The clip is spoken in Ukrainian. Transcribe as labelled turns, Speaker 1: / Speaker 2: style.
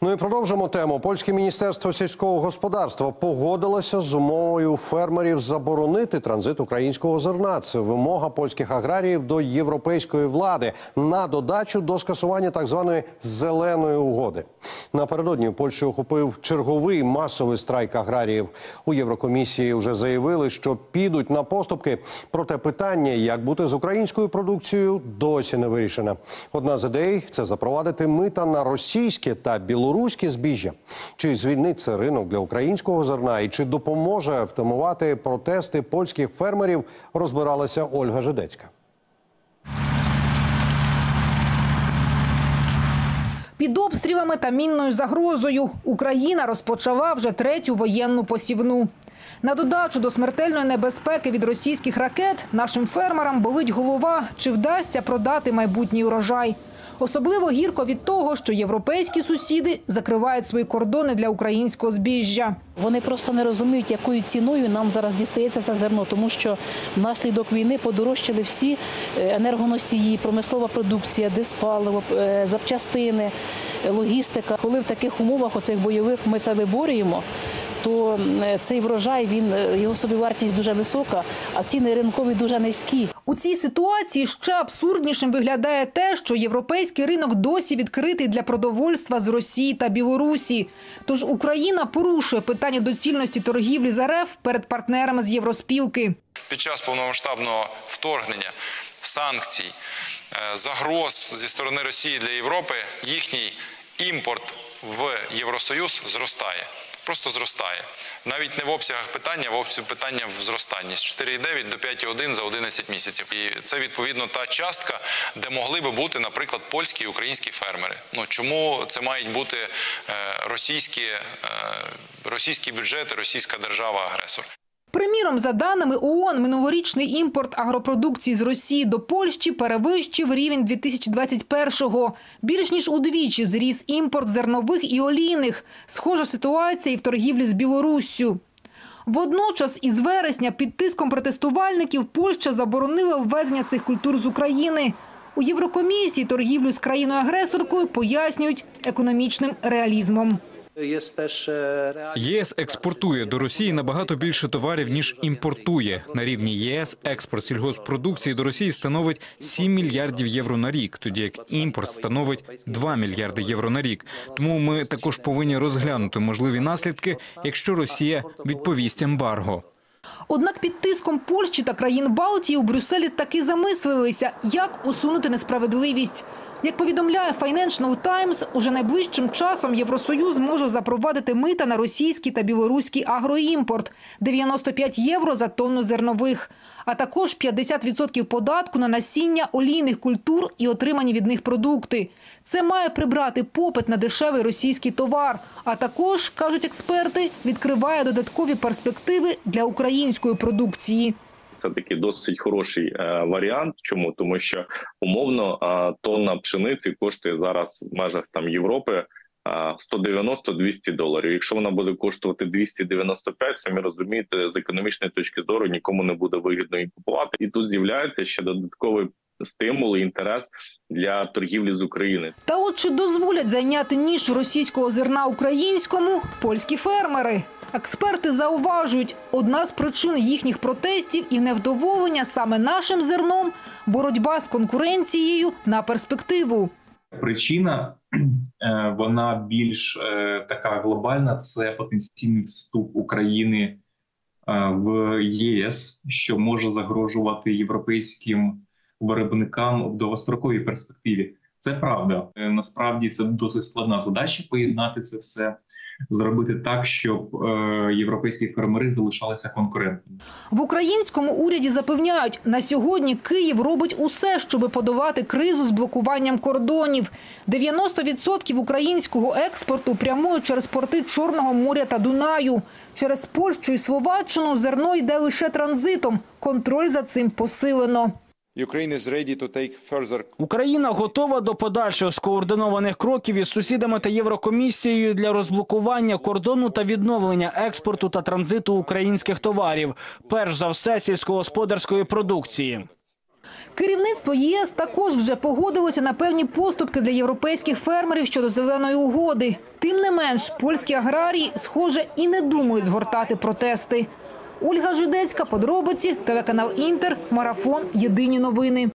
Speaker 1: Ну і продовжимо тему. Польське міністерство сільського господарства погодилося з умовою фермерів заборонити транзит українського зерна. Це вимога польських аграріїв до європейської влади на додачу до скасування так званої «зеленої угоди». Напередодні Польщу охопив черговий масовий страйк аграріїв. У Єврокомісії вже заявили, що підуть на поступки. Проте питання, як бути з українською продукцією, досі не вирішено. Одна з ідей – це запровадити мита на російське та білоруське збіжжя. Чи звільнить це ринок для українського зерна і чи допоможе втамувати протести польських фермерів, розбиралася Ольга Жидецька.
Speaker 2: Під обстрілами та мінною загрозою Україна розпочала вже третю воєнну посівну. На додачу до смертельної небезпеки від російських ракет нашим фермерам болить голова, чи вдасться продати майбутній урожай. Особливо гірко від того, що європейські сусіди закривають свої кордони для українського збіжжя.
Speaker 3: Вони просто не розуміють, якою ціною нам зараз дістається це зерно, тому що внаслідок війни подорожчали всі енергоносії, промислова продукція, диспаливо, запчастини, логістика. Коли в таких умовах оцих бойових ми це виборюємо, то цей врожай, його собівартість дуже висока, а ціни ринкові дуже низькі.
Speaker 2: У цій ситуації ще абсурднішим виглядає те, що європейський ринок досі відкритий для продовольства з Росії та Білорусі. Тож Україна порушує питання доцільності торгівлі з РФ перед партнерами з Євроспілки.
Speaker 4: Під час повномасштабного вторгнення, санкцій, загроз зі сторони Росії для Європи, їхній імпорт в Євросоюз зростає. Просто зростає. Навіть не в обсягах питання, а в обсягах питання в зростанні. З 4,9 до 5,1 за 11 місяців. І це, відповідно, та частка, де могли би бути, наприклад, польські і українські фермери. Чому це мають бути російські бюджети, російська держава-агресор?
Speaker 2: Приміром, за даними ООН, минулорічний імпорт агропродукції з Росії до Польщі перевищив рівень 2021-го. Більш ніж удвічі зріс імпорт зернових і олійних. Схожа ситуація і в торгівлі з Білоруссю. Водночас із вересня під тиском протестувальників Польща заборонила ввезення цих культур з України. У Єврокомісії торгівлю з країною-агресоркою пояснюють економічним реалізмом.
Speaker 5: ЄС експортує до Росії набагато більше товарів, ніж імпортує. На рівні ЄС експорт сільгосппродукції до Росії становить 7 мільярдів євро на рік, тоді як імпорт становить 2 мільярди євро на рік. Тому ми також повинні розглянути можливі наслідки, якщо Росія відповість ембарго.
Speaker 2: Однак під тиском Польщі та країн Балтії у Брюсселі таки замислилися, як усунути несправедливість. Як повідомляє Financial Times, уже найближчим часом Євросоюз може запровадити мита на російський та білоруський агроімпорт – 95 євро за тонну зернових, а також 50% податку на насіння олійних культур і отримані від них продукти. Це має прибрати попит на дешевий російський товар, а також, кажуть експерти, відкриває додаткові перспективи для української продукції.
Speaker 6: Це такий досить хороший варіант. Чому? Тому що умовно тонна пшениці коштує зараз в межах Європи $190-200. Якщо вона буде коштувати 295, самі розумієте, з економічної точки зору нікому не буде вигідно її купувати. І тут з'являється ще додатковий стимул і інтерес для торгівлі з України.
Speaker 2: Та от чи дозволять зайняти нішу російського зерна українському польські фермери? Експерти зауважують, одна з причин їхніх протестів і невдоволення саме нашим зерном – боротьба з конкуренцією на перспективу.
Speaker 7: Причина, вона більш така глобальна, це потенційний вступ України в ЄС, що може загрожувати європейським виробникам в довгостроковій перспективі. Це правда. Насправді це досить складна задача поєднати це все, зробити так, щоб європейські фермери залишалися конкурентними.
Speaker 2: В українському уряді запевняють, на сьогодні Київ робить усе, щоб подолати кризу з блокуванням кордонів. 90% українського експорту прямує через порти Чорного моря та Дунаю. Через Польщу і Словаччину зерно йде лише транзитом. Контроль за цим посилено.
Speaker 8: Україна готова до подальших скоординованих кроків із сусідами та Єврокомісією для розблокування кордону та відновлення експорту та транзиту українських товарів, перш за все сільськогосподарської продукції.
Speaker 2: Керівництво ЄС також вже погодилося на певні поступки для європейських фермерів щодо зеленої угоди. Тим не менш, польські аграрії, схоже, і не думають згортати протести. Ольга Жидецька, подробиці, телеканал Інтер, Марафон, Єдині новини.